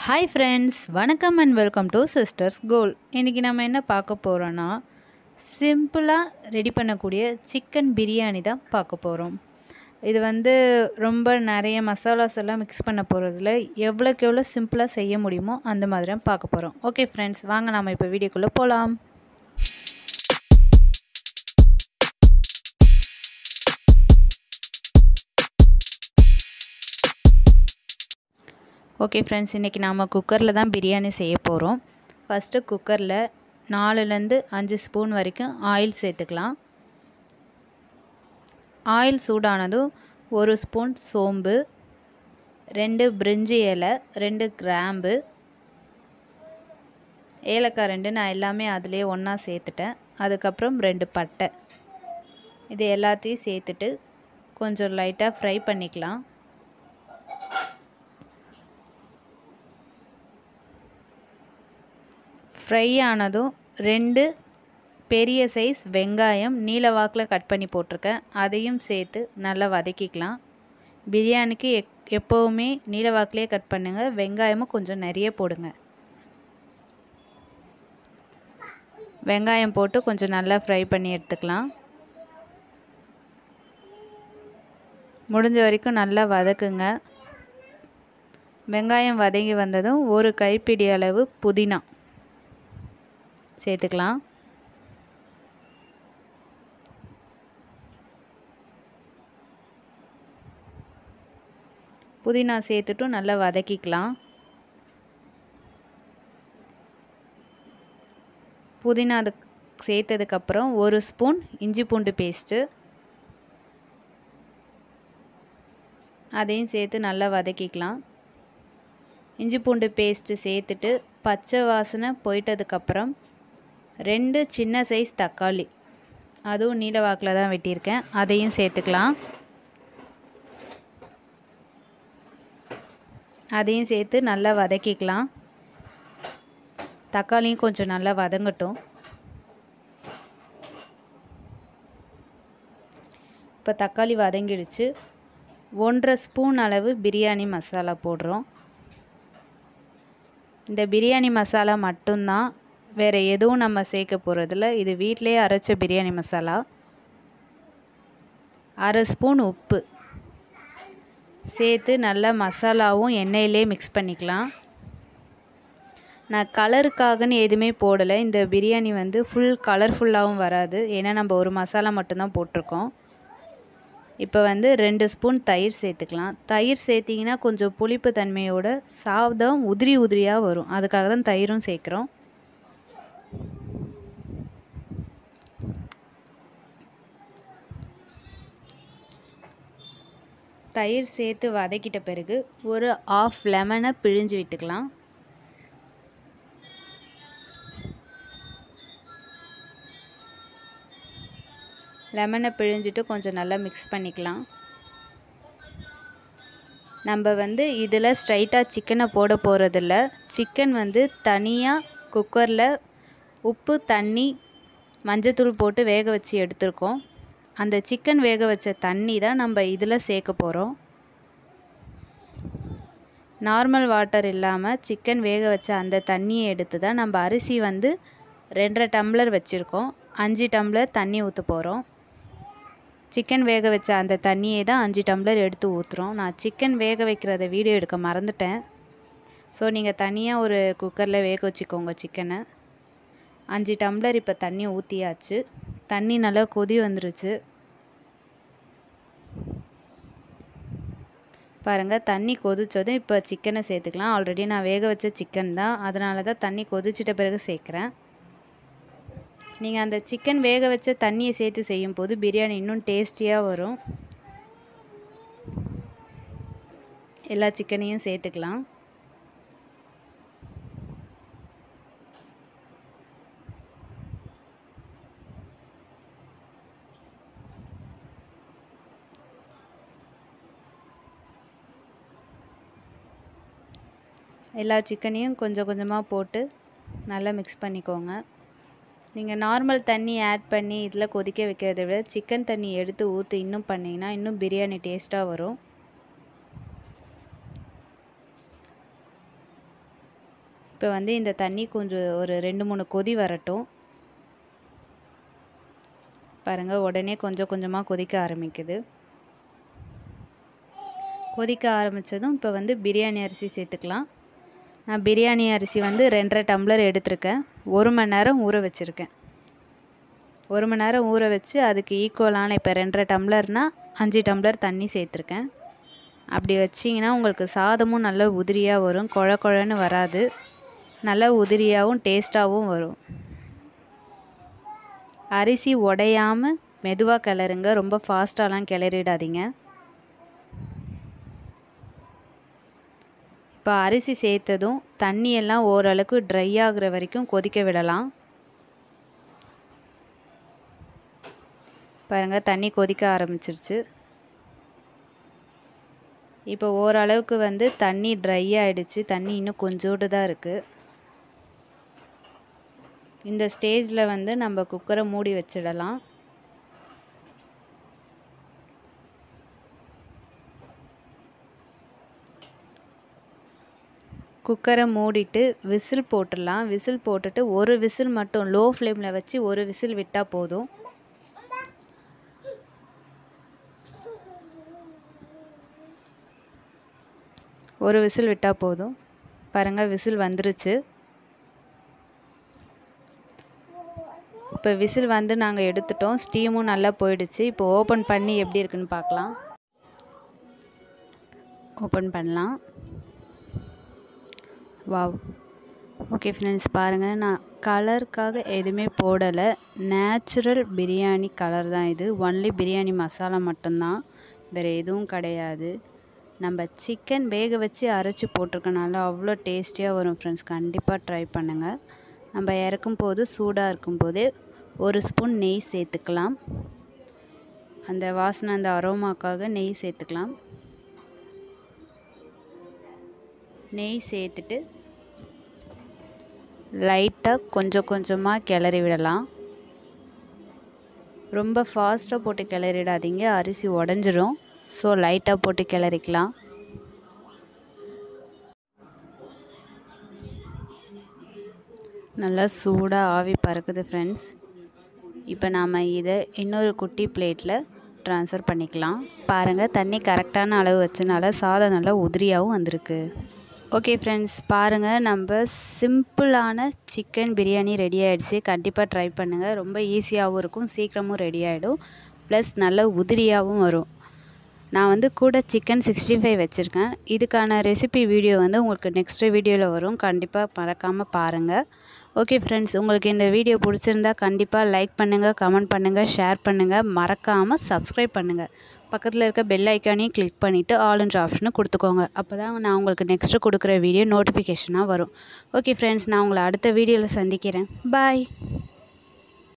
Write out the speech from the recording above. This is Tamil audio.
Hi friends, வணக்கம் and welcome to Sisters Goal. இன்னைக்கு நம்ம என்ன பார்க்க போறோம்னா சிம்பிளா ரெடி பண்ணக்கூடிய சிக்கன் பிரியாணி தான் பார்க்க போறோம். இது ரொம்ப நிறைய மசாலாஸ் எல்லாம் மிக்ஸ் பண்ண போறதுல எவ்வளவுக்கு எவ்வளவு சிம்பிளா செய்ய முடியுமோ அந்த மாதிரி தான் பார்க்க போறோம். ஓகே फ्रेंड्स, வாங்க நாம இப்போ வீடியோக்குள்ள போலாம். ஓகே फ्रेंड्स, இன்றைக்கி நாம் குக்கரில் தான் பிரியாணி செய்ய போகிறோம். ஃபஸ்ட்டு குக்கரில் 4லேருந்து 5 ஸ்பூன் வரைக்கும் ஆயில் சேர்த்துக்கலாம். ஆயில் சூடானதும் 1 ஸ்பூன் சோம்பு, 2 பிரிஞ்சி இலை, 2 கிராம்பு, ஏலக்காய் 2 நான் எல்லாமே அதிலே ஒன்றா சேர்த்துட்டேன். அதுக்கப்புறம் 2 பட்டை, இது எல்லாத்தையும் சேர்த்துட்டு கொஞ்சம் லைட்டாக ஃப்ரை பண்ணிக்கலாம். ஃப்ரை ஆனதும் 2 பெரிய சைஸ் வெங்காயம் நீல வாக்கில் கட் பண்ணி போட்டிருக்கேன், அதையும் சேர்த்து நல்லா வதக்கிக்கலாம். பிரியாணிக்கு எப்போவுமே நீல வாக்கிலே கட் பண்ணுங்கள், வெங்காயமும் கொஞ்சம் நிறைய போடுங்க. வெங்காயம் போட்டு கொஞ்சம் நல்லா ஃப்ரை பண்ணி எடுத்துக்கலாம். முடிஞ்ச வரைக்கும் நல்லா வதக்குங்க. வெங்காயம் வதங்கி வந்ததும் 1 கைப்பிடி அளவு புதினா சேர்த்துக்கலாம். புதினா சேர்த்துட்டும் நல்லா வதக்கிக்கலாம். புதினா அது சேர்த்ததுக்கப்புறம் 1 ஸ்பூன் இஞ்சி பூண்டு பேஸ்ட்டு, அதையும் சேர்த்து நல்லா வதக்கிக்கலாம். இஞ்சி பூண்டு பேஸ்ட்டு சேர்த்துட்டு பச்சை வாசனை போயிட்டதுக்கப்புறம் 2 சின்ன சைஸ் தக்காளி, அதுவும் நீல வாக்கில் தான் வெட்டியிருக்கேன், அதையும் சேர்த்துக்கலாம். அதையும் சேர்த்து நல்லா வதக்கிக்கலாம். தக்காளியும் கொஞ்சம் நல்லா வதங்கட்டும். இப்போ தக்காளி வதங்கிடுச்சு. 1.5 ஸ்பூன் அளவு பிரியாணி மசாலா போடுறோம். இந்த பிரியாணி மசாலா மட்டும்தான், வேறு எதுவும் நம்ம சேர்க்க போகிறதில்ல. இது வீட்டிலேயே அரைச்ச பிரியாணி மசாலா. 1/2 ஸ்பூன் உப்பு சேர்த்து நல்லா மசாலாவும் எண்ணெயிலே மிக்ஸ் பண்ணிக்கலாம். நான் கலருக்காகன்னு எதுவுமே போடலை. இந்த பிரியாணி ஃபுல் கலர்ஃபுல்லாகவும் வராது, ஏன்னா நம்ம ஒரு மசாலா மட்டும்தான் போட்டிருக்கோம். இப்போ 2 ஸ்பூன் தயிர் சேர்த்துக்கலாம். தயிர் சேர்த்திங்கன்னா கொஞ்சம் புளிப்பு தன்மையோட சாதம் உதிரி உதிரியாக வரும், அதுக்காக தான் தயிரும் சேர்க்குறோம். தயிர் சேர்த்து வதக்கிட்ட பிறகு ஒரு 1/2 லெமனை பிழிஞ்சு விட்டுக்கலாம். லெமனை பிழிஞ்சிட்டு கொஞ்சம் நல்லா மிக்ஸ் பண்ணிக்கலாம். நம்ம இதில் ஸ்ட்ரைட்டாக சிக்கனை போட போகிறதில்ல. சிக்கன் தனியாக குக்கரில் உப்பு, தண்ணி, மஞ்சத்தூள் போட்டு வேக வச்சு எடுத்துருக்கோம். அந்த சிக்கன் வேக வச்ச தண்ணி தான் நம்ம இதில் சேர்க்க போகிறோம். நார்மல் வாட்டர் இல்லாமல் சிக்கன் வேக வச்ச அந்த தண்ணியை எடுத்து தான் நம்ம அரிசி 2.5 டம்ளர் வச்சுருக்கோம், 5 டம்ளர் தண்ணி ஊற்ற போகிறோம். சிக்கன் வேக வச்ச அந்த தண்ணியை தான் 5 டம்ளர் எடுத்து ஊற்றுறோம். நான் சிக்கன் வேக வைக்கிறத வீடியோ எடுக்க மறந்துட்டேன். ஸோ நீங்கள் தனியாக ஒரு குக்கரில் வேக வச்சுக்கோங்க சிக்கனை. 5 டம்ளர் இப்போ தண்ணி ஊற்றியாச்சு. தண்ணி நல்லா கொதி வந்துருச்சு பாருங்கள். தண்ணி கொதித்ததும் இப்போ சிக்கனை சேர்த்துக்கலாம். ஆல்ரெடி நான் வேக வச்ச சிக்கன் தான், அதனால தான் தண்ணி கொதிச்சிட்ட பிறகு சேர்க்குறேன். நீங்கள் அந்த சிக்கன் வேக வச்ச தண்ணியை சேர்த்து செய்யும்போது பிரியாணி இன்னும் டேஸ்டியாக வரும். எல்லா சிக்கனையும் சேர்த்துக்கலாம். எல்லா சிக்கனையும் கொஞ்சம் கொஞ்சமாக போட்டு நல்லா மிக்ஸ் பண்ணிக்கோங்க. நீங்கள் நார்மல் தண்ணி ஆட் பண்ணி இதில் கொதிக்க வைக்கிறத விட சிக்கன் தண்ணி எடுத்து ஊற்றி இன்னும் பண்ணிங்கன்னா இன்னும் பிரியாணி டேஸ்ட்டாக வரும். இப்போ வந்து இந்த தண்ணி கொஞ்சம் ஒரு 2-3 கொதி வரட்டும். பாருங்கள், உடனே கொஞ்சம் கொஞ்சமாக கொதிக்க ஆரம்பிக்குது. கொதிக்க ஆரம்பித்ததும் இப்போ வந்து பிரியாணி அரிசி சேர்த்துக்கலாம். நான் பிரியாணி அரிசி வந்து 2.5 டம்ளர் எடுத்திருக்கேன். 1 மணி நேரம் ஊற வச்சுருக்கேன். 1 மணி நேரம் ஊற வச்சு அதுக்கு ஈக்குவலான இப்போ 2.5 டம்ளர்னால் 5 டம்ளர் தண்ணி சேர்த்துருக்கேன். அப்படி வச்சிங்கன்னா உங்களுக்கு சாதமும் நல்லா உதிரியாக வரும், குழ குழன்னு வராது, நல்லா உதிரியாகவும் டேஸ்ட்டாகவும் வரும். அரிசி உடையாமல் மெதுவாக கிளறுங்க, ரொம்ப ஃபாஸ்ட்டாலாம் கிளறிடாதீங்க. இப்போ அரிசி சேர்த்ததும் தண்ணியெல்லாம் ஓரளவுக்கு ட்ரை ஆகுற வரைக்கும் கொதிக்க விடலாம். பாருங்கள், தண்ணி கொதிக்க ஆரம்பிச்சிருச்சு. இப்போ ஓரளவுக்கு வந்து தண்ணி ட்ரை ஆகிடுச்சு. தண்ணி இன்னும் கொஞ்சோண்டு தான் இருக்குது. இந்த ஸ்டேஜில் வந்து நம்ம குக்கரை மூடி வச்சிடலாம். குக்கரை மூடிட்டு விசில் போட்டுடலாம். விசில் போட்டுட்டு ஒரு விசில் மட்டும் லோ ஃப்ளேமில் வச்சு ஒரு விசில் விட்டால் போதும். ஒரு விசில் விட்டால் போதும். பாருங்கள், விசில் வந்துருச்சு. இப்போ விசில் வந்து நாங்கள் எடுத்துட்டோம். ஸ்டீமும் நல்லா போயிடுச்சு. இப்போ ஓப்பன் பண்ணி எப்படி இருக்குன்னு பார்க்கலாம். ஓப்பன் பண்ணலாம். வாவ், ஓகே ஃப்ரெண்ட்ஸ், பாருங்கள், நான் கலருக்காக எதுவுமே போடலை. நேச்சுரல் பிரியாணி கலர் தான் இது. ஒன்லி பிரியாணி மசாலா மட்டும்தான், வேறு எதுவும் கிடையாது. நம்ம சிக்கன் வேக வச்சு அரைச்சி போட்டிருக்கனால அவ்வளோ டேஸ்டியாக வரும் ஃப்ரெண்ட்ஸ். கண்டிப்பாக ட்ரை பண்ணுங்கள். நம்ம இறக்கும் போது சூடாக இருக்கும்போதே 1 ஸ்பூன் நெய் சேர்த்துக்கலாம். அந்த வாசனை, அந்த அரோமாக்காக நெய் சேர்த்துக்கலாம். நெய் சேர்த்துட்டு லைட்டாக கொஞ்சம் கொஞ்சமாக கிளறி விடலாம். ரொம்ப ஃபாஸ்ட்டாக போட்டு கிளறிடாதீங்க, அரிசி உடஞ்சிரும். ஸோ லைட்டாக போட்டு கிளறிக்கலாம். நல்லா சூடாக ஆவி பறக்குது ஃப்ரெண்ட்ஸ். இப்போ நாம் இதை இன்னொரு குட்டி பிளேட்டில் ட்ரான்ஸ்ஃபர் பண்ணிக்கலாம். பாருங்கள், தண்ணி கரெக்டான அளவு வச்சனால சாதம் நல்லா உதிரியாகவும் வந்திருக்கு. ஓகே ஃப்ரெண்ட்ஸ், பாருங்கள், நம்ம சிம்பிளான சிக்கன் பிரியாணி ரெடி ஆகிடுச்சு. கண்டிப்பாக ட்ரை பண்ணுங்கள். ரொம்ப ஈஸியாகவும் இருக்கும், சீக்கிரமும் ரெடி ஆகிடும், ப்ளஸ் நல்ல உதிரியாகவும் வரும். நான் வந்து கூட சிக்கன் 65 வச்சுருக்கேன். இதுக்கான ரெசிபி வீடியோ வந்து உங்களுக்கு நெக்ஸ்ட்டு வீடியோவில் வரும். கண்டிப்பாக மறக்காமல் பாருங்கள். ஓகே ஃப்ரெண்ட்ஸ், உங்களுக்கு இந்த வீடியோ பிடிச்சிருந்தா கண்டிப்பாக லைக் பண்ணுங்கள், கமெண்ட் பண்ணுங்கள், ஷேர் பண்ணுங்கள், மறக்காமல் சப்ஸ்கிரைப் பண்ணுங்கள். பக்கத்தில் இருக்க பெல் ஐக்கானையும் கிளிக் பண்ணிவிட்டு ஆல்ன்ற ஆப்ஷனை கொடுத்துக்கோங்க. அப்போ தான் நான் உங்களுக்கு நெக்ஸ்ட்டு கொடுக்குற வீடியோ நோட்டிஃபிகேஷனாக வரும். ஓகே ஃப்ரெண்ட்ஸ், நான் உங்களை அடுத்த வீடியோவில் சந்திக்கிறேன். பாய்.